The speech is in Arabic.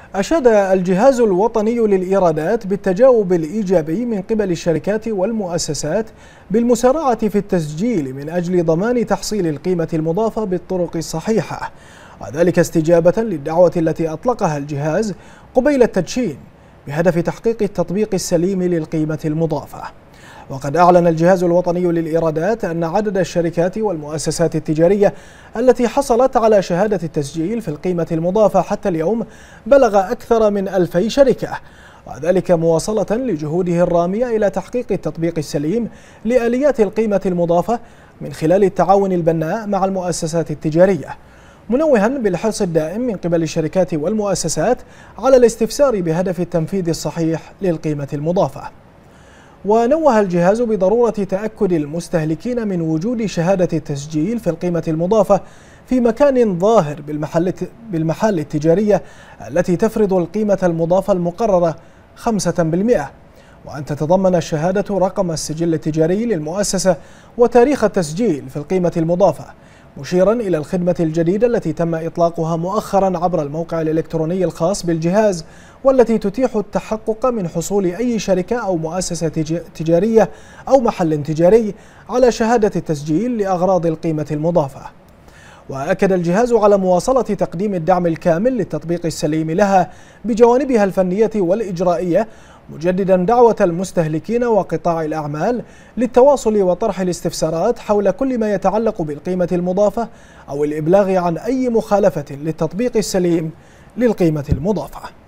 أشاد الجهاز الوطني للإيرادات بالتجاوب الإيجابي من قبل الشركات والمؤسسات بالمسارعة في التسجيل من أجل ضمان تحصيل القيمة المضافة بالطرق الصحيحة، وذلك استجابة للدعوة التي أطلقها الجهاز قبيل التدشين بهدف تحقيق التطبيق السليم للقيمة المضافة. وقد أعلن الجهاز الوطني للإيرادات أن عدد الشركات والمؤسسات التجارية التي حصلت على شهادة التسجيل في القيمة المضافة حتى اليوم بلغ أكثر من 2000 شركة، وذلك مواصلة لجهوده الرامية إلى تحقيق التطبيق السليم لآليات القيمة المضافة من خلال التعاون البناء مع المؤسسات التجارية، منوها بالحرص الدائم من قبل الشركات والمؤسسات على الاستفسار بهدف التنفيذ الصحيح للقيمة المضافة. ونوه الجهاز بضرورة تأكد المستهلكين من وجود شهادة التسجيل في القيمة المضافة في مكان ظاهر بالمحال التجارية التي تفرض القيمة المضافة المقررة 5%، وأن تتضمن الشهادة رقم السجل التجاري للمؤسسة وتاريخ التسجيل في القيمة المضافة، مشيرا إلى الخدمة الجديدة التي تم إطلاقها مؤخرا عبر الموقع الإلكتروني الخاص بالجهاز، والتي تتيح التحقق من حصول أي شركة أو مؤسسة تجارية أو محل تجاري على شهادة التسجيل لأغراض القيمة المضافة. وأكد الجهاز على مواصلة تقديم الدعم الكامل للتطبيق السليم لها بجوانبها الفنية والإجرائية، مجددا دعوة المستهلكين وقطاع الأعمال للتواصل وطرح الاستفسارات حول كل ما يتعلق بالقيمة المضافة أو الإبلاغ عن أي مخالفة للتطبيق السليم للقيمة المضافة.